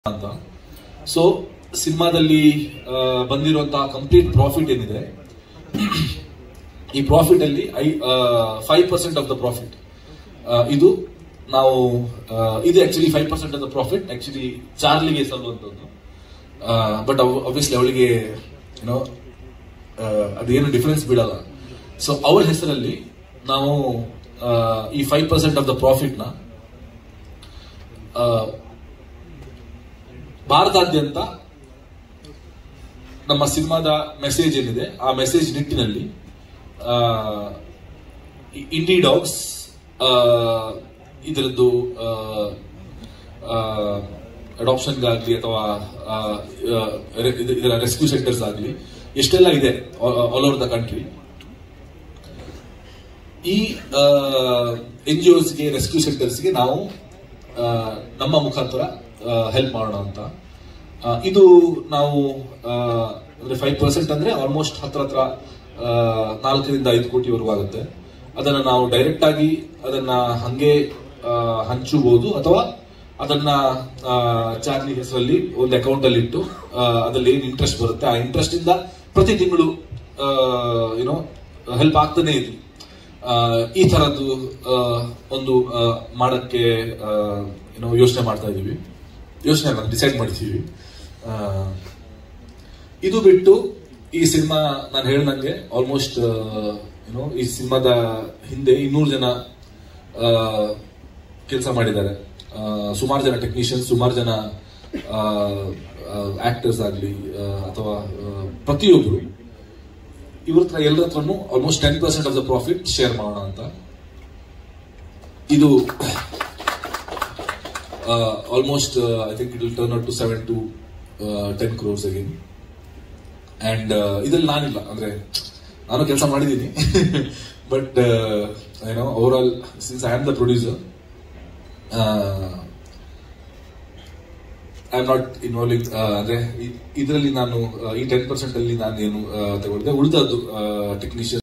ಅಂತ. ಸೊ ಸಿನಿಮಾದಲ್ಲಿ ಬಂದಿರುವಂತಹ ಕಂಪ್ಲೀಟ್ ಪ್ರಾಫಿಟ್ ಏನಿದೆ, ಈ ಪ್ರಾಫಿಟ್ ಅಲ್ಲಿ 5% ಆಫ್ ದ ಪ್ರಾಫಿಟ್ ಇದು ನಾವು ಇದು actually 5% of the profit actually ಚಾರ್ಲಿಗೆ ಸಲ್ಲುವಂಥದ್ದು. ಬಟ್ ಆಬ್ವಿಯಸ್ಲಿ ಅವಳಿಗೆ ಏನೋ ಅದೇನು ಡಿಫರೆನ್ಸ್ ಬಿಡಲ್ಲ. ಸೊ ಅವಳ ಹೆಸರಲ್ಲಿ ನಾವು ಈ 5% ಆಫ್ ದ ಪ್ರಾಫಿಟ್ ನ ಭಾರತಾದ್ಯಂತ ನಮ್ಮ ಸಿನಿಮಾದ ಮೆಸೇಜ್ ಏನಿದೆ ಆ ಮೆಸೇಜ್ ನಿಟ್ಟಿನಲ್ಲಿ ಇಂಡಿ ಡಾಗ್ಸ್ ಇದರದ್ದು ಅಡಾಪ್ಷನ್ಗಾಗ್ಲಿ ಅಥವಾ ಇದರ ರೆಸ್ಕ್ಯೂ ಸೆಂಟರ್ಸ್ ಆಗಲಿ ಎಷ್ಟೆಲ್ಲ ಇದೆ ಆಲ್ ಓವರ್ ದ ಕಂಟ್ರಿ, ಈ NGOsಗೆ ರೆಸ್ಕ್ಯೂ ಸೆಂಟರ್ಸ್ಗೆ ನಾವು ನಮ್ಮ ಮುಖಾಂತರ ಹೆಲ್ಪ್ ಮಾಡೋಣ ಅಂತ. ಇದು ನಾವು ಅಂದ್ರೆ 5% ಅಂದ್ರೆ ಆಲ್ಮೋಸ್ಟ್ ಹತ್ರ 4 ರಿಂದ 5 ಕೋಟಿವರೆಗೂ ಆಗುತ್ತೆ. ಅದನ್ನ ನಾವು ಡೈರೆಕ್ಟ್ ಆಗಿ ಅದನ್ನ ಹಂಗೆ ಹಂಚಬಹುದು ಅಥವಾ ಅದನ್ನ ಚಾರ್ಲಿ ಹೆಸರಲ್ಲಿ ಒಂದು ಅಕೌಂಟ್ ಅಲ್ಲಿ ಇಟ್ಟು ಅದ್ರಲ್ಲಿ ಏನ್ ಇಂಟ್ರೆಸ್ಟ್ ಬರುತ್ತೆ ಆ ಇಂಟ್ರೆಸ್ಟ್ ಇಂದ ಪ್ರತಿ ತಿಂಗಳು ಏನೋ ಹೆಲ್ಪ್ ಆಗ್ತಾನೆ ಇದೆ. ಈ ತರದ್ದು ಒಂದು ಮಾಡಕ್ಕೆ ಏನೋ ಯೋಚನೆ ಮಾಡ್ತಾ ಇದೀವಿ, ಡಿಸೈಡ್ ಮಾಡಿದೀವಿ. ಇದು ಬಿಟ್ಟು ಈ ಸಿನಿಮಾ ನಾನು ಹೇಳ್ದಂಗೆ ಆಲ್ಮೋಸ್ಟ್ ಏನೋ ಈ ಸಿನಿಮಾದ ಹಿಂದೆ 200 ಜನ ಕೆಲಸ ಮಾಡಿದ್ದಾರೆ. ಸುಮಾರು ಜನ ಟೆಕ್ನಿಷಿಯನ್ಸ್, ಸುಮಾರು ಜನ ಆಕ್ಟರ್ಸ್ ಆಗಲಿ ಅಥವಾ ಪ್ರತಿಯೊಬ್ಬರು ಇವ್ರ ಹತ್ರ ಎಲ್ಲರ ಹತ್ರನು almost 10% of the profit share ಮಾಡೋಣ ಅಂತ. ಇದು almost I think it will turn out to 7 to 10 crores again. And ಇದ್ರಲ್ಲಿ ನಾನಿಲ್ಲ, ಅಂದ್ರೆ ನಾನು ಕೆಲಸ ಮಾಡಿದ್ದೀನಿ ಬಟ್ ಏನೋ over all since I am the producer I am not involving. ಅಂದ್ರೆ ಇದರಲ್ಲಿ ನಾನು ಈ 10% ಅಲ್ಲಿ ನಾನು ಏನು ತಗೊಂಡಿದ್ದೆ, ಉಳಿದದ್ದು ಟೆಕ್ನಿಷಿಯನ್